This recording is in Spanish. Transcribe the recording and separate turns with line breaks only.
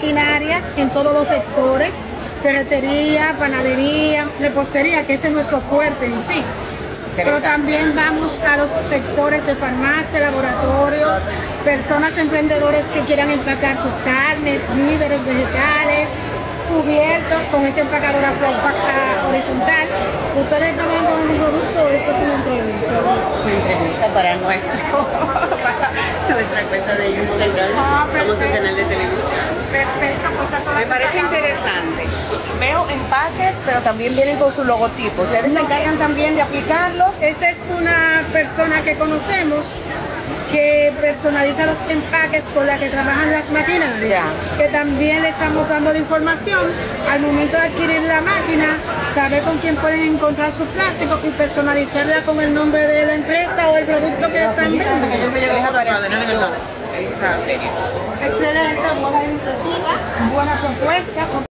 maquinarias en todos los sectores, ferretería, panadería, repostería, que ese es nuestro fuerte en sí. Pero también vamos a los sectores de farmacia, laboratorio, personas emprendedores que quieran empacar sus carnes, víveres, vegetales, cubiertos con esta empacadora horizontal. Ustedes también con un producto, esto es una entrevista.
Una entrevista para nuestra cuenta de Instagram. Somos un canal de televisión.
Perfecto,
me parece interesante. Veo empaques, pero también vienen con su logotipo. ¿Ustedes se encargan también de aplicarlos?
Esta es una persona que conocemos que personaliza los empaques con la que trabajan las maquinarias, que también le estamos dando la información al momento de adquirir la máquina, saber con quién pueden encontrar su plástico y personalizarla con el nombre de la empresa o el producto que están vendiendo. Excelente, buena iniciativa, buena propuesta.